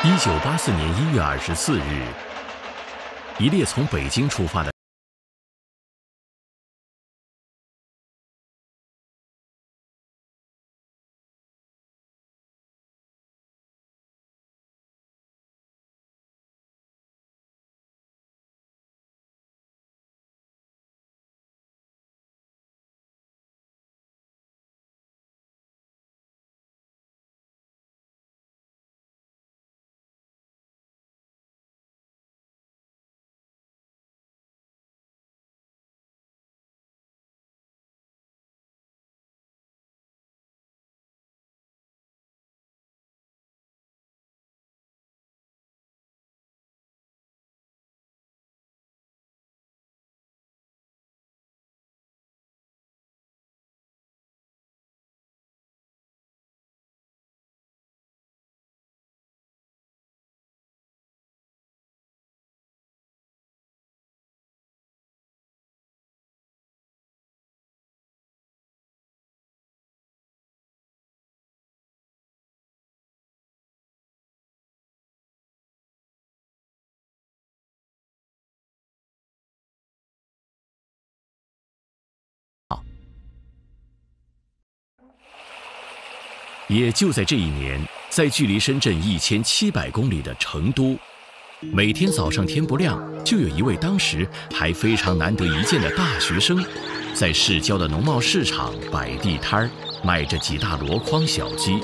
1984年1月24日，一列从北京出发的也就在这一年，在距离深圳1700公里的成都，每天早上天不亮，就有一位当时还非常难得一见的大学生，在市郊的农贸市场摆地摊儿，卖着几大箩筐小鸡。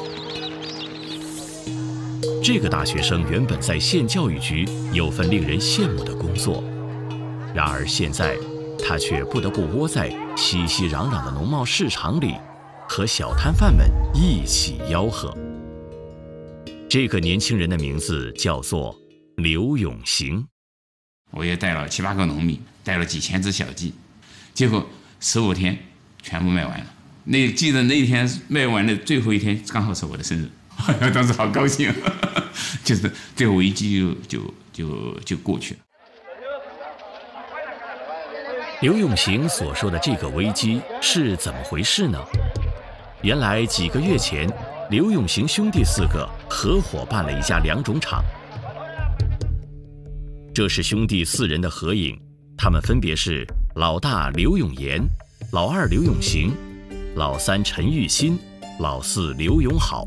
这个大学生原本在县教育局有份令人羡慕的工作，然而现在，他却不得不窝在熙熙攘攘的农贸市场里，和小摊贩们一起吆喝。这个年轻人的名字叫做刘永行。 我也带了7、8个农民，带了几千只小鸡，结果15天全部卖完了。记得那天卖完的最后一天，刚好是我的生日，当时好高兴，就是这个危机就过去了。 刘永行所说的这个危机是怎么回事呢？原来几个月前，刘永行兄弟4个合伙办了一家两种厂。这是兄弟4人的合影，他们分别是老大刘永岩、老二刘永行、老三陈玉新、老四刘永好。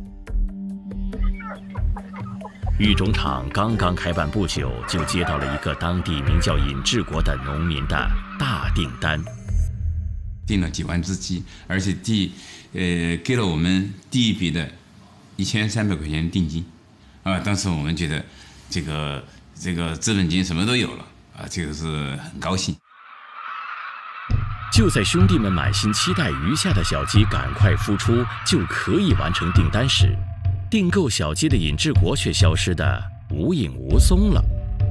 育种厂刚刚开办不久，就接到了一个当地名叫尹志国的农民的大订单， 订了几万只鸡，而且给了我们第一笔的1300块钱定金，当时我们觉得这个资本金什么都有了这个是很高兴。 就在兄弟们满心期待余下的小鸡赶快孵出就可以完成订单时，订购小鸡的尹志国却消失得无影无踪了。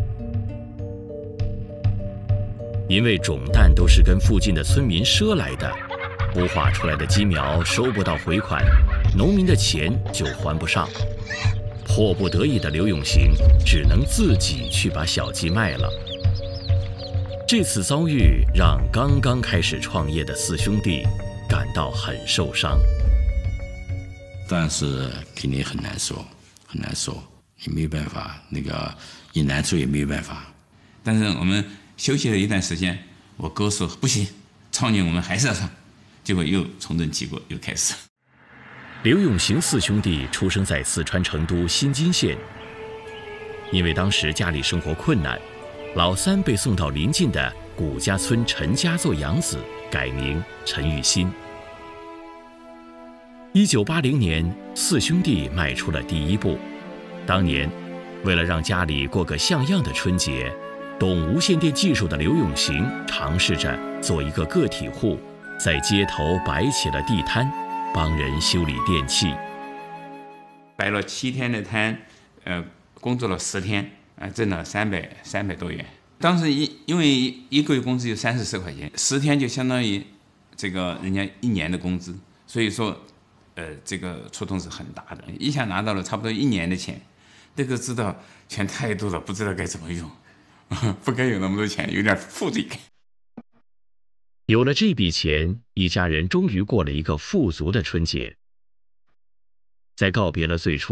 因为种蛋都是跟附近的村民赊来的，孵化出来的鸡苗收不到回款，农民的钱就还不上。迫不得已的刘永行只能自己去把小鸡卖了。这次遭遇让刚刚开始创业的4兄弟感到很受伤。 但是肯定很难受，很难受，也没有办法，也难受也没有办法。 但是我们休息了一段时间，我哥说不行，创业我们还是要创，结果又重振旗鼓，又开始。 刘永行4兄弟出生在四川成都新津县，因为当时家里生活困难，老三被送到邻近的古家村陈家做养子，改名陈玉新。1980年，4兄弟迈出了第一步。当年，为了让家里过个像样的春节，懂无线电技术的刘永行尝试着做一个个体户，在街头摆起了地摊，帮人修理电器。 摆了7天的摊，工作了10天，挣了300多元。当时因为一个月工资有34块钱，10天就相当于这个人家1年的工资，所以说。这个触动是很大的，一下拿到了差不多1年的钱，这个知道钱太多了，不知道该怎么用，不该有那么多钱，有点负罪感。 有了这笔钱，一家人终于过了一个富足的春节。在告别了最初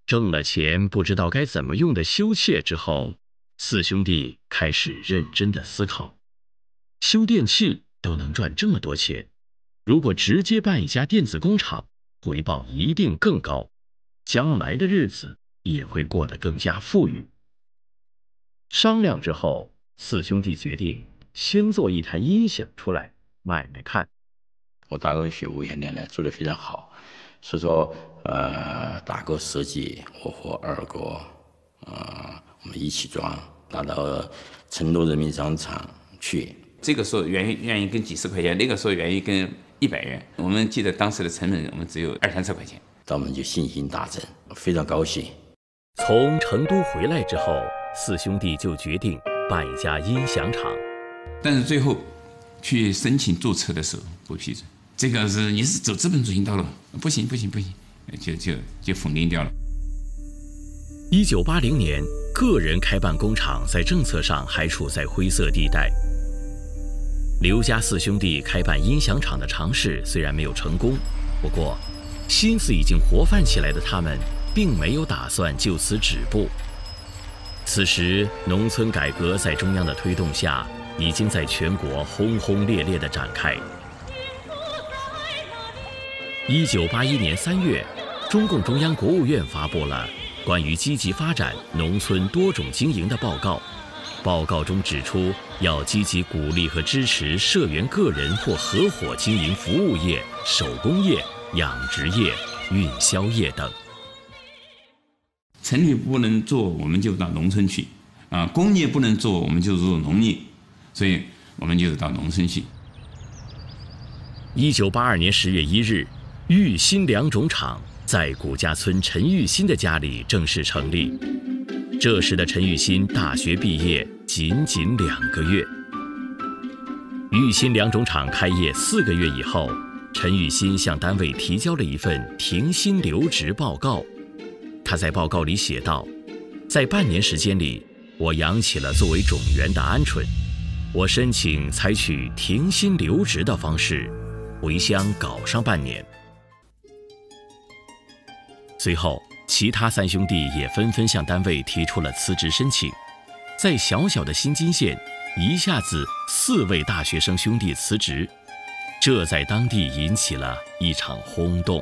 挣了钱不知道该怎么用的羞怯之后，四兄弟开始认真的思考，修电器都能赚这么多钱，如果直接办一家电子工厂，回报一定更高，将来的日子也会过得更加富裕。商量之后，四兄弟决定先做一台音响出来卖卖看。 我大哥学无线电呢做得非常好，所以说大哥设计，我和二哥我们一起装，拿到成都人民商场去。 这个时候愿意跟几十块钱，那个时候愿意跟100元。我们记得当时的成本，我们只有20-30块钱。 到我们就信心大增，非常高兴。 从成都回来之后，四兄弟就决定办一家音响厂， 但是最后去申请注册的时候不批准，这个你是走资本主义道路，不行，就否定掉了。 1980年，个人开办工厂在政策上还处在灰色地带。刘家四兄弟开办音响厂的尝试虽然没有成功，不过心思已经活泛起来的他们并没有打算就此止步。此时，农村改革在中央的推动下，已经在全国轰轰烈烈地展开。1981年3月，中共中央国务院发布了关于积极发展农村多种经营的报告。报告中指出，要积极鼓励和支持社员个人或合伙经营服务业、手工业、养殖业、运销业等。 城里不能做，我们就到农村去工业不能做，我们就做农业，所以我们就是到农村去。 1982年10月1日，玉新良种厂在古家村陈玉新的家里正式成立。这时的陈玉新大学毕业仅2个月。玉新良种厂开业4个月以后，陈玉新向单位提交了一份停薪留职报告。他在报告里写道，在半年时间里，我养起了作为种源的鹌鹑，我申请采取停薪留职的方式，回乡搞上半年。随后，其他3兄弟也纷纷向单位提出了辞职申请，在小小的新津县，一下子4位大学生兄弟辞职，这在当地引起了一场轰动。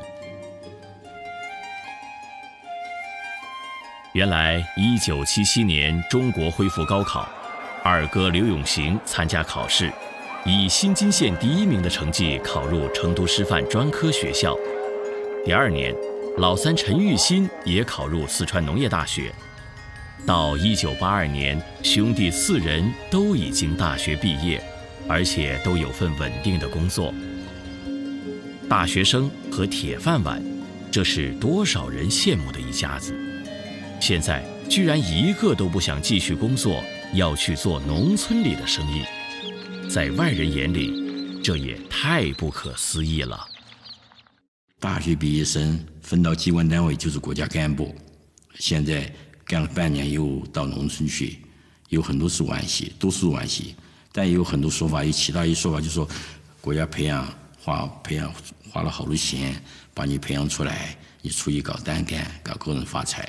原来，1977年中国恢复高考，二哥刘永行参加考试，以新津县第1名的成绩考入成都师范专科学校。第2年，老三陈玉新也考入四川农业大学。到1982年，兄弟4人都已经大学毕业，而且都有份稳定的工作。大学生和铁饭碗，这是多少人羡慕的一家子。现在居然一个都不想继续工作，要去做农村里的生意，在外人眼里，这也太不可思议了。 大学毕业生分到机关单位就是国家干部，现在干了半年又到农村去，有很多是惋惜，都是惋惜，但也有很多说法，有其他一说法就是说，国家花了好多钱把你培养出来，你出去搞单干，搞个人发财。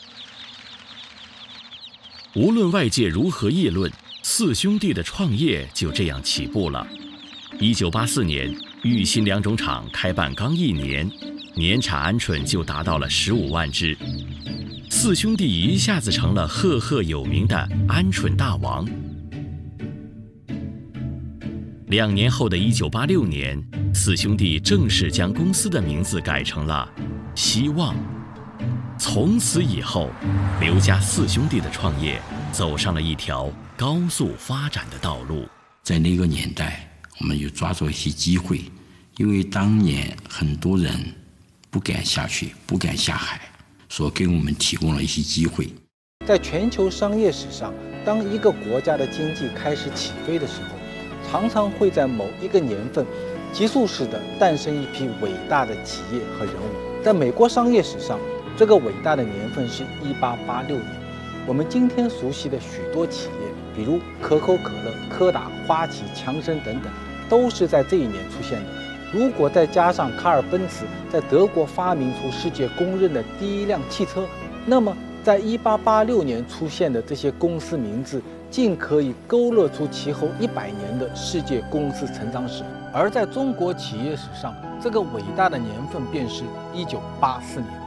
无论外界如何议论，4兄弟的创业就这样起步了。1984年，玉新良种厂开办刚1年，年产鹌鹑就达到了15万只，4兄弟一下子成了赫赫有名的鹌鹑大王。2年后的1986年，4兄弟正式将公司的名字改成了希望。从此以后，刘家4兄弟的创业走上了一条高速发展的道路。 在那个年代，我们就抓住一些机会，因为当年很多人不敢下去，不敢下海，所以给我们提供了一些机会。 在全球商业史上，当一个国家的经济开始起飞的时候，常常会在某一个年份急速式的诞生一批伟大的企业和人物。在美国商业史上，这个伟大的年份是1886年。我们今天熟悉的许多企业，比如可口可乐、柯达、花旗、强生等等，都是在这一年出现的。 如果再加上卡尔奔驰在德国发明出世界公认的第一辆汽车，那么在1886年出现的这些公司名字，竟可以勾勒出其后100年的世界公司成长史。而在中国企业史上，这个伟大的年份便是1984年。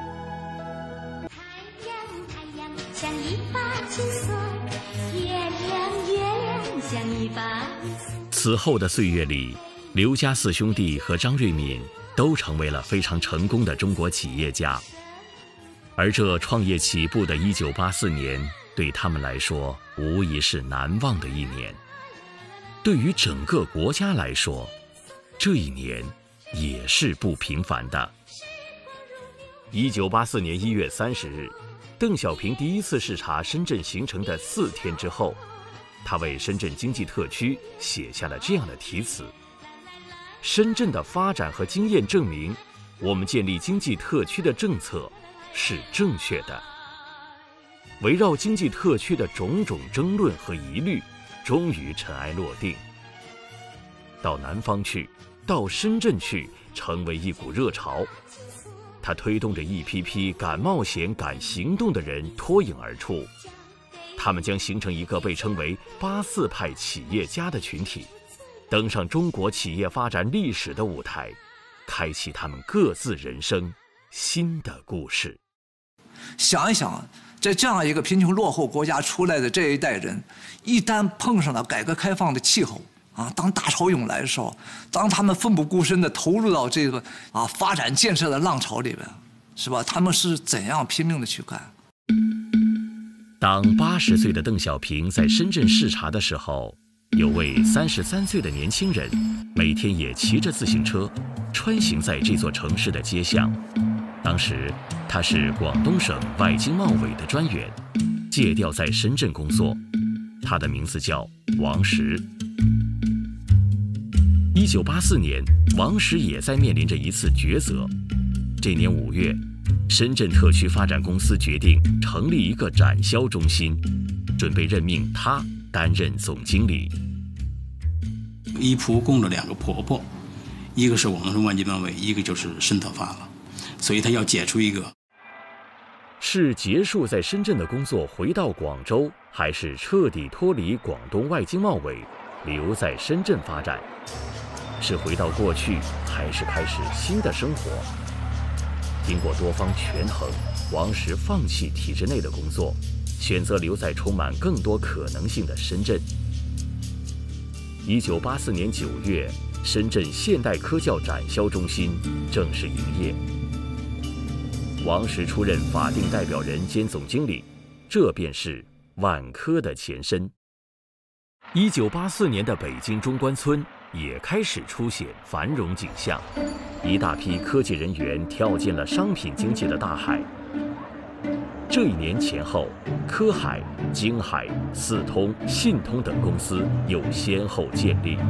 太阳像一把金锁，月亮像一把银锁。 此后的岁月里，刘家四兄弟和张瑞敏都成为了非常成功的中国企业家。而这创业起步的1984年，对他们来说无疑是难忘的一年。对于整个国家来说，这一年也是不平凡的。1984年1月30日，邓小平第一次视察深圳形成的4天之后，他为深圳经济特区写下了这样的题词：深圳的发展和经验证明，我们建立经济特区的政策是正确的。围绕经济特区的种种争论和疑虑，终于尘埃落定。到南方去，到深圳去，成为一股热潮。它推动着一批批敢冒险、敢行动的人脱颖而出，他们将形成一个被称为84派企业家的群体，登上中国企业发展历史的舞台，开启他们各自人生新的故事。 想一想，在这样一个贫穷落后国家出来的这一代人，一旦碰上了改革开放的气候啊，当大潮涌来的时候，当他们奋不顾身地投入到这个发展建设的浪潮里边，是吧？他们是怎样拼命的去干？ 当80岁的邓小平在深圳视察的时候，有位33岁的年轻人，每天也骑着自行车，穿行在这座城市的街巷。当时他是广东省外经贸委的专员，借调在深圳工作。他的名字叫王石。1984年，王石也在面临着一次抉择。这年5月，深圳特区发展公司决定成立一个展销中心，准备任命他担任总经理。 一仆供着2个婆婆，一个是广东省外经贸委，一个就是深特发了，所以他要解除一个。 是结束在深圳的工作回到广州，还是彻底脱离广东外经贸委，留在深圳发展？是回到过去，还是开始新的生活？经过多方权衡，王石放弃体制内的工作，选择留在充满更多可能性的深圳。1984年9月，深圳现代科教展销中心正式营业。王石出任法定代表人兼总经理，这便是万科的前身。1984年的北京中关村也开始出现繁荣景象，一大批科技人员跳进了商品经济的大海。这一年前后，科海、京海、四通、信通等公司又先后建立。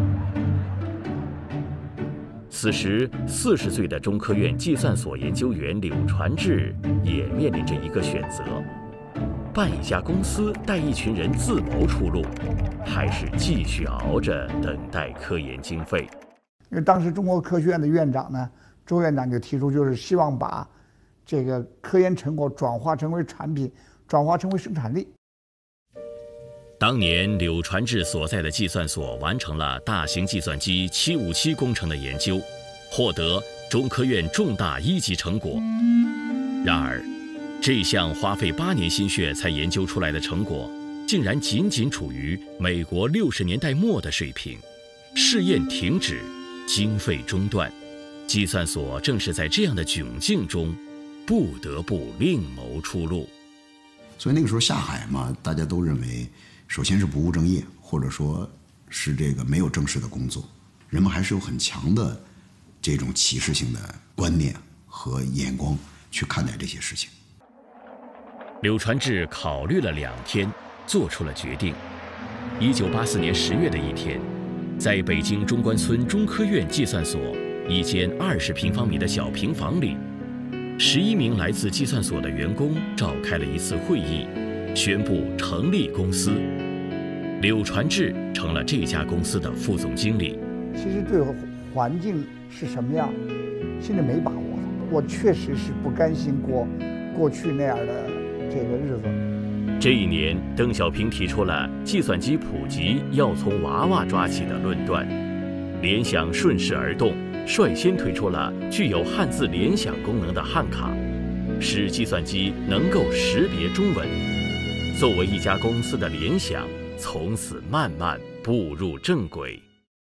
此时，40岁的中科院计算所研究员柳传志也面临着一个选择：办一家公司带一群人自谋出路，还是继续熬着等待科研经费？ 因为当时中国科学院的院长呢，周院长就提出，就是希望把这个科研成果转化成为产品，转化成为生产力。 当年柳传志所在的计算所完成了大型计算机757工程的研究，获得中科院重大1级成果。然而，这项花费8年心血才研究出来的成果，竟然仅仅处于美国60年代末的水平，试验停止，经费中断。计算所正是在这样的窘境中，不得不另谋出路。 所以那个时候下海嘛，大家都认为，首先是不务正业，或者说是这个没有正式的工作，人们还是有很强的这种歧视性的观念和眼光去看待这些事情。 柳传志考虑了2天，做出了决定。1984年10月的一天，在北京中关村中科院计算所一间20平方米的小平房里，11名来自计算所的员工召开了一次会议，宣布成立公司。柳传志成了这家公司的副总经理。 其实对环境是什么样，心里没把握。我确实是不甘心过去那样的这个日子。 这一年，邓小平提出了计算机普及要从娃娃抓起的论断，联想顺势而动，率先推出了具有汉字联想功能的汉卡，使计算机能够识别中文。作为一家公司的联想，从此慢慢步入正轨。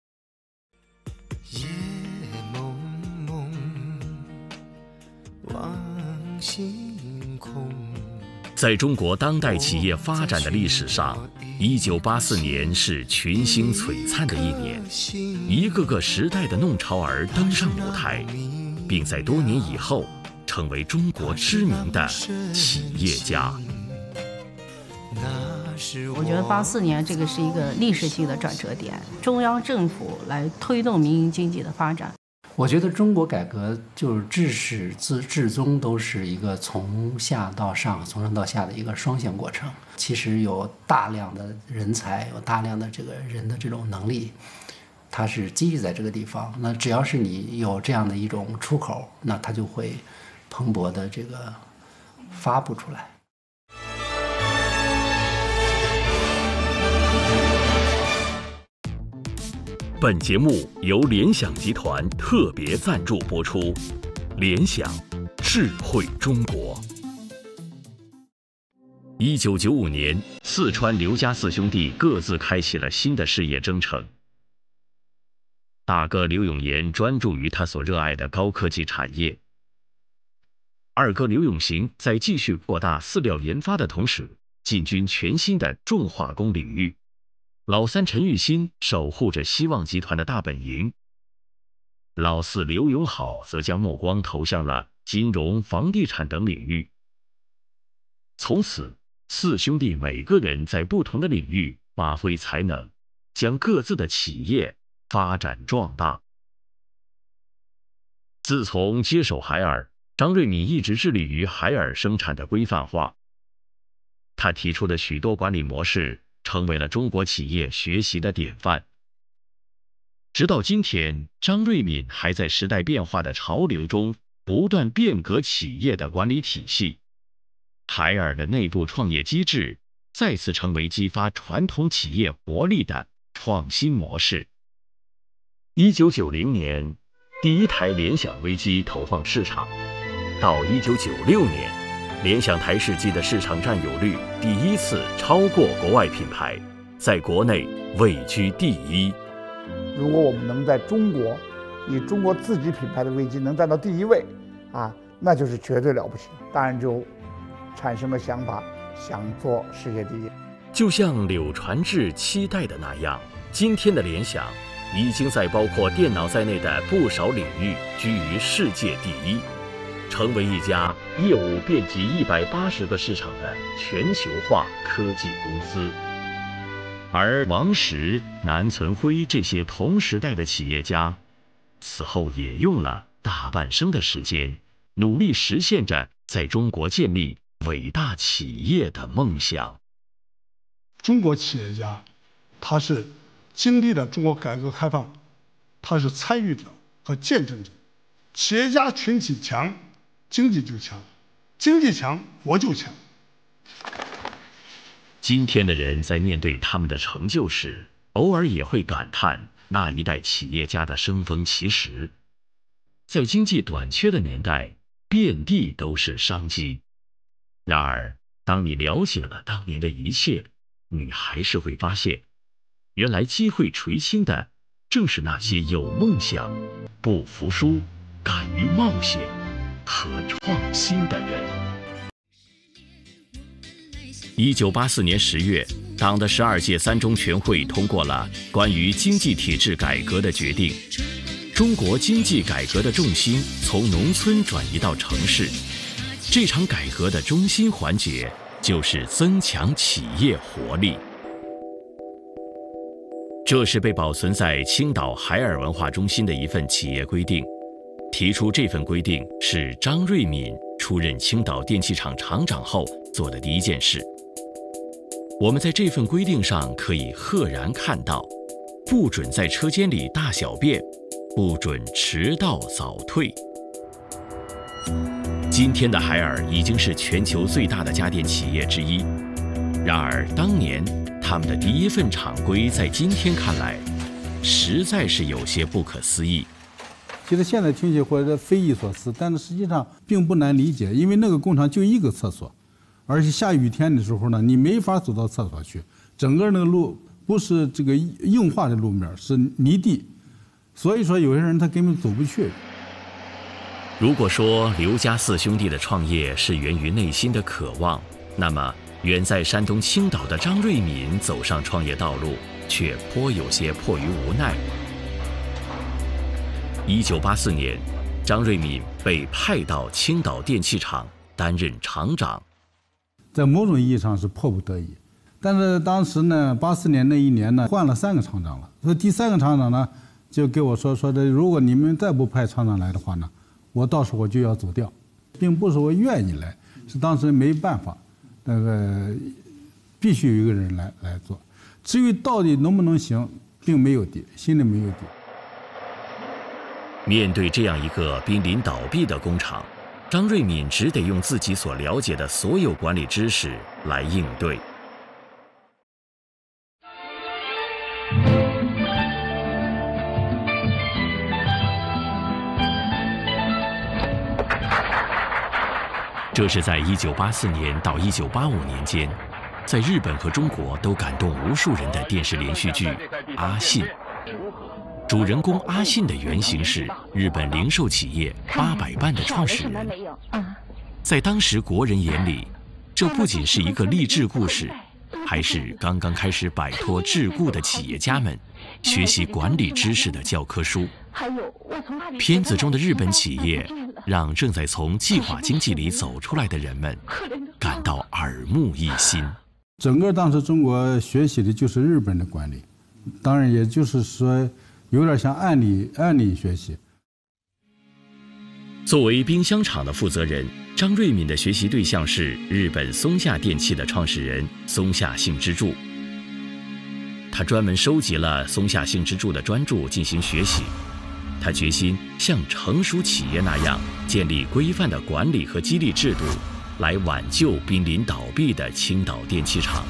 夜蒙蒙，望星空。 在中国当代企业发展的历史上，1984年是群星璀璨的一年，一个个时代的弄潮儿登上舞台，并在多年以后成为中国知名的企业家。 我觉得84年这个是一个历史性的转折点，中央政府来推动民营经济的发展。 我觉得中国改革就是至始至终都是一个从下到上、从上到下的一个双线过程。其实有大量的人才，有大量的这个人的这种能力，它是积聚在这个地方。那只要是你有这样的一种出口，那它就会蓬勃的这个发布出来。 本节目由联想集团特别赞助播出，联想，智慧中国。1995年，四川刘家四兄弟各自开启了新的事业征程。大哥刘永言专注于他所热爱的高科技产业，二哥刘永行在继续扩大饲料研发的同时，进军全新的重化工领域。老三陈玉新守护着希望集团的大本营，老四刘永好则将目光投向了金融、房地产等领域。从此，四兄弟每个人在不同的领域发挥才能，将各自的企业发展壮大。自从接手海尔，张瑞敏一直致力于海尔生产的规范化。他提出的许多管理模式成为了中国企业学习的典范。直到今天，张瑞敏还在时代变化的潮流中不断变革企业的管理体系。海尔的内部创业机制再次成为激发传统企业活力的创新模式。1990年，第一台联想微机投放市场，到1996年，联想台式机的市场占有率第一次超过国外品牌，在国内位居第一。 如果我们能在中国以中国自己品牌的微机能占到第一位，那就是绝对了不起。当然就产生了想法，想做世界第一。 就像柳传志期待的那样，今天的联想已经在包括电脑在内的不少领域居于世界第一，成为一家业务遍及180个市场的全球化科技公司。而王石、南存辉这些同时代的企业家，此后也用了大半生的时间，努力实现着在中国建立伟大企业的梦想。 中国企业家，他是经历了中国改革开放，他是参与者和见证者。企业家群体强，经济就强，经济强，国就强。 今天的人在面对他们的成就时，偶尔也会感叹那一代企业家的生逢其时。在经济短缺的年代，遍地都是商机。然而，当你了解了当年的一切，你还是会发现，原来机会垂青的正是那些有梦想、不服输、敢于冒险和创新的人。1984年10月，党的12届3中全会通过了关于经济体制改革的决定，中国经济改革的重心从农村转移到城市。这场改革的中心环节就是增强企业活力。这是被保存在青岛海尔文化中心的一份企业规定。提出这份规定是张瑞敏出任青岛电器厂厂长后做的第一件事。我们在这份规定上可以赫然看到，不准在车间里大小便， 不准迟到早退。今天的海尔已经是全球最大的家电企业之一，然而当年他们的第一份厂规，在今天看来，实在是有些不可思议。 其实现在听起或者匪夷所思，但是实际上并不难理解，因为那个工厂就一个厕所，而且下雨天的时候呢，你没法走到厕所去，整个那个路不是这个硬化的路面，是泥地，所以说有些人他根本走不去。 如果说刘家四兄弟的创业是源于内心的渴望，那么远在山东青岛的张瑞敏走上创业道路，却颇有些迫于无奈。1984年，张瑞敏被派到青岛电器厂担任厂长， 在某种意义上是迫不得已。但是当时呢，84年那一年呢，换了3个厂长了，所以第3个厂长呢，就给我说的，如果你们再不派厂长来的话呢，我到时候我就要走掉，并不是我愿意来，是当时没办法，那个必须有一个人来做。至于到底能不能行，并没有底，心里没有底。 面对这样一个濒临倒闭的工厂，张瑞敏只得用自己所了解的所有管理知识来应对。这是在1984年到1985年间，在日本和中国都感动无数人的电视连续剧《阿信》。主人公阿信的原型是日本零售企业800伴的创始人。在当时国人眼里，这不仅是一个励志故事，还是刚刚开始摆脱桎梏的企业家们学习管理知识的教科书。片子中的日本企业让正在从计划经济里走出来的人们感到耳目一新。 整个当时中国学习的就是日本的管理，当然也就是说有点像案例学习。 作为冰箱厂的负责人，张瑞敏的学习对象是日本松下电器的创始人松下幸之助。他专门收集了松下幸之助的专著进行学习。他决心像成熟企业那样建立规范的管理和激励制度，来挽救濒临倒闭的青岛电器厂。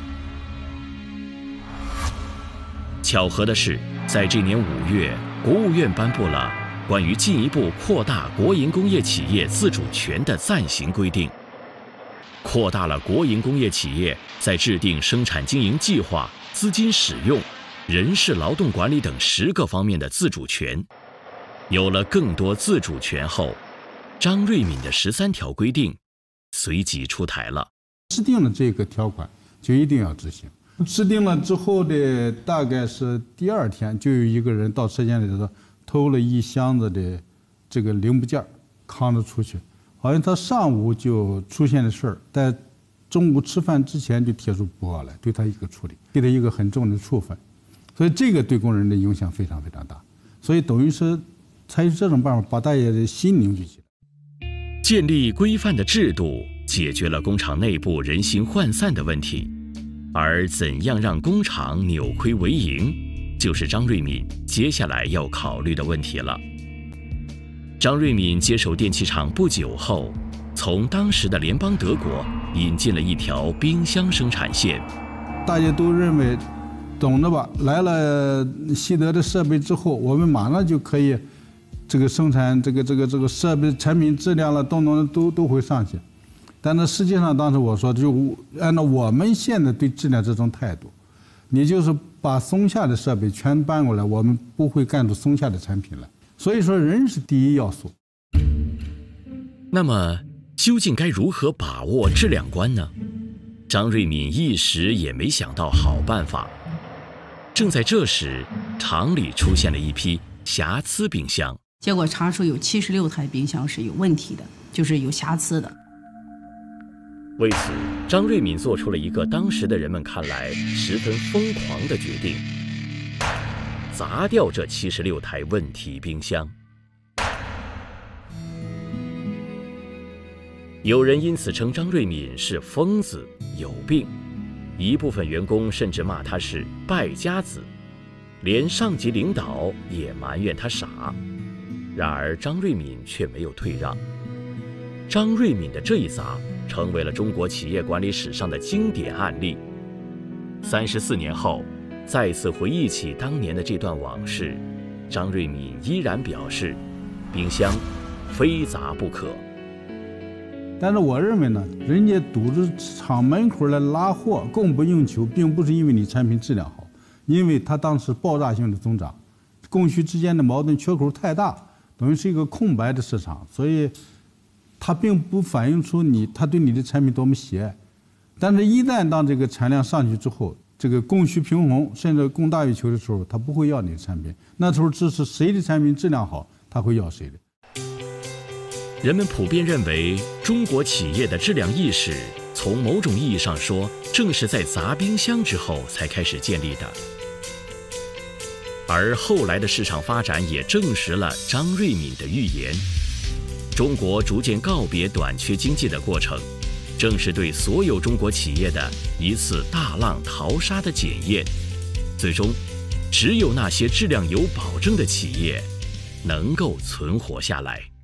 巧合的是，在这年5月，国务院颁布了关于进一步扩大国营工业企业自主权的暂行规定，扩大了国营工业企业在制定生产经营计划、资金使用、人事劳动管理等10个方面的自主权。有了更多自主权后，张瑞敏的13条规定随即出台了。 制定了这个条款，就一定要执行。制定了之后的大概是第2天，就有一个人到车间里头偷了1箱子的这个零部件，扛着出去。好像他上午就出现的事儿，在中午吃饭之前就贴出报告来，对他一个处理，给他一个很重的处分。所以这个对工人的影响非常非常大。所以等于是采取这种办法，把大家的心凝聚起来。 建立规范的制度，解决了工厂内部人心涣散的问题。而怎样让工厂扭亏为盈，就是张瑞敏接下来要考虑的问题了。张瑞敏接手电器厂不久后，从当时的联邦德国引进了一条冰箱生产线。 大家都认为，懂了吧？来了西德的设备之后，我们马上就可以这个生产这个设备产品质量了，都会上去。但是实际上，当时我说，就按照我们现在对质量这种态度，你就是把松下的设备全搬过来，我们不会干出松下的产品来。所以说，人是第一要素。 那么，究竟该如何把握质量关呢？张瑞敏一时也没想到好办法。正在这时，厂里出现了一批瑕疵冰箱， 结果查出有76台冰箱是有问题的，就是有瑕疵的。 为此，张瑞敏做出了一个当时的人们看来十分疯狂的决定：砸掉这76台问题冰箱。有人因此称张瑞敏是疯子、有病，一部分员工甚至骂他是败家子。 连上级领导也埋怨他傻。然而张瑞敏却没有退让。张瑞敏的这一砸成为了中国企业管理史上的经典案例。34年后，再次回忆起当年的这段往事，张瑞敏依然表示，冰箱非砸不可。 但是我认为呢，人家堵着厂门口来拉货，供不应求，并不是因为你产品质量好，因为它当时爆炸性的增长，供需之间的矛盾缺口太大，等于是一个空白的市场，所以它并不反映出它对你的产品多么喜爱。但是，一旦当这个产量上去之后，这个供需平衡，甚至供大于求的时候，他不会要你的产品。那时候，只是谁的产品质量好，他会要谁的。 人们普遍认为，中国企业的质量意识，从某种意义上说，正是在砸冰箱之后才开始建立的。而后来的市场发展也证实了张瑞敏的预言。中国逐渐告别短缺经济的过程，正是对所有中国企业的一次大浪淘沙的检验。最终，只有那些质量有保证的企业能够存活下来。